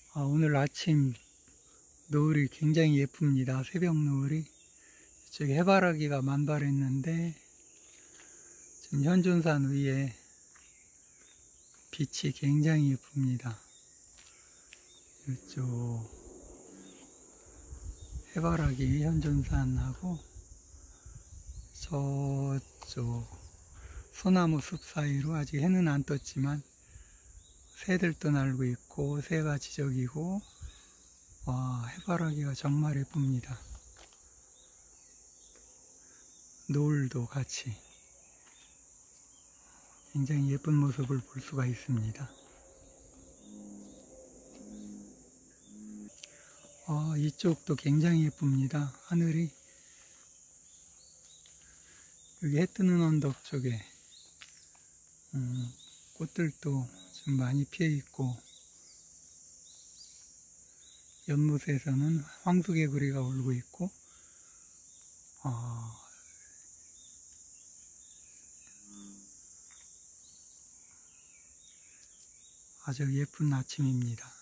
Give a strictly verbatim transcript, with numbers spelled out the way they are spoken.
아, 오늘 아침 노을이 굉장히 예쁩니다. 새벽 노을이. 이쪽에 해바라기가 만발했는데 지금 현존산 위에 빛이 굉장히 예쁩니다. 이쪽 해바라기 현존산하고 저쪽 소나무 숲 사이로 아직 해는 안 떴지만 새들도 날고 있고 새가 지저귀고, 와, 해바라기가 정말 예쁩니다. 노을도 같이 굉장히 예쁜 모습을 볼 수가 있습니다. 어, 이쪽도 굉장히 예쁩니다. 하늘이 여기 해 뜨는 언덕 쪽에 음, 꽃들도 좀 많이 피어 있고, 연못에서는 황수개구리가 울고 있고, 어, 아주 예쁜 아침입니다.